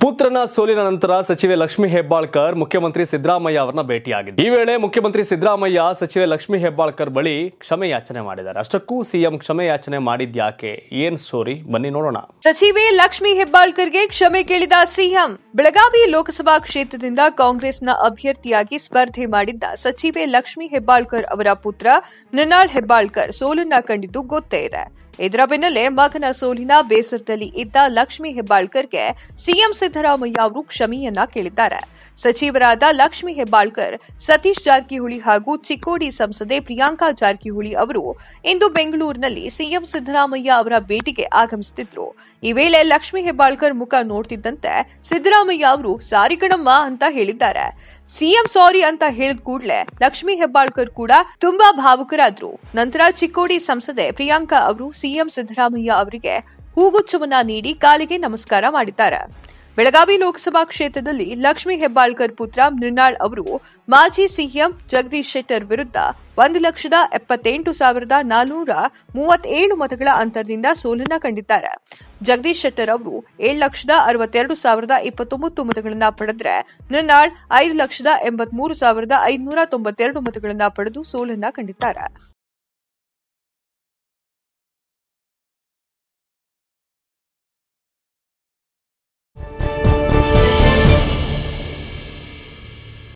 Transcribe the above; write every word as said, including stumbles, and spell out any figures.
ಪುತ್ರನ ಸೋಲಿನ ನಂತರ ಸಚಿವೆ ಲಕ್ಷ್ಮೀ ಹೆಬ್ಬಾಳ್ಕರ್ ಮುಖ್ಯಮಂತ್ರಿ ಸಿದ್ದರಾಮಯ್ಯ ಅವರನ್ನ ಭೇಟಿಯಾಗಿದ್ದಾರೆ. ಈ ವೇಳೆ ಮುಖ್ಯಮಂತ್ರಿ ಸಿದ್ದರಾಮಯ್ಯ ಸಚಿವೆ ಲಕ್ಷ್ಮೀ ಹೆಬ್ಬಾಳ್ಕರ್ ಬಳಿ ಕ್ಷಮೆ ಯಾಚನೆ ಮಾಡಿದ್ದಾರೆ. ಅಷ್ಟಕ್ಕೂ ಸಿಎಂ ಕ್ಷಮೆ ಯಾಚನೆ ಮಾಡಿದ್ಯಾಕೆ, ಏನ್ ಸ್ಟೋರಿ ಬನ್ನಿ ನೋಡೋಣ. ಸಚಿವೆ ಲಕ್ಷ್ಮೀ ಹೆಬ್ಬಾಳ್ಕರ್ಗೆ ಕ್ಷಮೆ ಕೇಳಿದ ಸಿಎಂ. ಬೆಳಗಾವಿ ಲೋಕಸಭಾ ಕ್ಷೇತ್ರದಿಂದ ಕಾಂಗ್ರೆಸ್ನ ಅಭ್ಯರ್ಥಿಯಾಗಿ ಸ್ಪರ್ಧೆ ಮಾಡಿದ್ದ ಸಚಿವೆ ಲಕ್ಷ್ಮೀ ಹೆಬ್ಬಾಳ್ಕರ್ ಅವರ ಪುತ್ರ ಮೃಣಾಲ್ ಹೆಬ್ಬಾಳ್ಕರ್ ಸೋಲನ್ನ ಕಂಡಿದ್ದು ಗೊತ್ತೇ ಇದೆ. ಇದರ ಬೆನ್ನಲ್ಲೇ ಮಗನ ಸೋಲಿನ ಬೇಸರದಲ್ಲಿ ಇದ್ದ ಲಕ್ಷ್ಮೀ ಹೆಬ್ಬಾಳ್ಕರ್ಗೆ ಸಿಎಂ ಸಿದ್ದರಾಮಯ್ಯ ಅವರು ಕ್ಷಮೆಯನ್ನ ಕೇಳಿದ್ದಾರೆ. ಸಚಿವರಾದ ಲಕ್ಷ್ಮೀ ಹೆಬ್ಬಾಳ್ಕರ್, ಸತೀಶ್ ಜಾರಕಿಹೊಳಿ ಹಾಗೂ ಚಿಕ್ಕೋಡಿ ಸಂಸದೆ ಪ್ರಿಯಾಂಕಾ ಜಾರಕಿಹೊಳಿ ಅವರು ಇಂದು ಬೆಂಗಳೂರಿನಲ್ಲಿ ಸಿಎಂ ಸಿದ್ದರಾಮಯ್ಯ ಅವರ ಭೇಟಿಗೆ ಆಗಮಿಸುತ್ತಿದ್ರು. ಈ ವೇಳೆ ಲಕ್ಷ್ಮೀ ಹೆಬ್ಬಾಳ್ಕರ್ ಮುಖ ನೋಡ್ತಿದ್ದಂತೆ ಸಿದ್ದರಾಮಯ್ಯ ಅವರು ಸಾರಿ ಕಣಮ್ಮ ಅಂತ ಹೇಳಿದ್ದಾರೆ. ಸಿಎಂ ಸಾರಿ ಅಂತ ಹೇಳಿದ ಕೂಡಲೇ ಲಕ್ಷ್ಮೀ ಹೆಬ್ಬಾಳ್ಕರ್ ಕೂಡ ತುಂಬಾ ಭಾವುಕರಾದ್ರು. ನಂತರ ಚಿಕ್ಕೋಡಿ ಸಂಸದೆ ಪ್ರಿಯಾಂಕಾ ಅವರು ಸಿಎಂ ಸಿದ್ದರಾಮಯ್ಯ ಅವರಿಗೆ ಹೂಗುಚ್ಛವನ್ನ ನೀಡಿ ಕಾಲಿಗೆ ನಮಸ್ಕಾರ ಮಾಡಿದ್ದಾರೆ. ಬೆಳಗಾವಿ ಲೋಕಸಭಾ ಕ್ಷೇತ್ರದಲ್ಲಿ ಲಕ್ಷ್ಮೀ ಹೆಬ್ಬಾಳ್ಕರ್ ಪುತ್ರ ಮೃಣಾಲ್ ಅವರು ಮಾಜಿ ಸಿಎಂ ಜಗದೀಶ್ ಶೆಟ್ಟರ್ ವಿರುದ್ಧ ಒಂದು ಲಕ್ಷದ ಎಪ್ಪತ್ತೆಂಟು ಸಾವಿರದ ನಾಲ್ನೂರ ಮೂವತ್ತೇಳು ಮತಗಳ ಅಂತರದಿಂದ ಸೋಲನ್ನ ಕಂಡಿದ್ದಾರೆ. ಜಗದೀಶ್ ಶೆಟ್ಟರ್ ಅವರು ಏಳು ಲಕ್ಷದ ಅರವತ್ತೆರಡು ಸಾವಿರದ ಇಪ್ಪತ್ತೊಂಬತ್ತು ಮತಗಳನ್ನ ಪಡೆದ್ರೆ ಮೃಣಾಲ್ ಐದು ಲಕ್ಷದ ಎಂಬತ್ಮೂರು ಸಾವಿರದ ಐದುನೂರ ತೊಂಬತ್ತೆರಡು ಮತಗಳನ್ನ ಪಡೆದು ಸೋಲನ್ನ ಕಂಡಿದ್ದಾರೆ.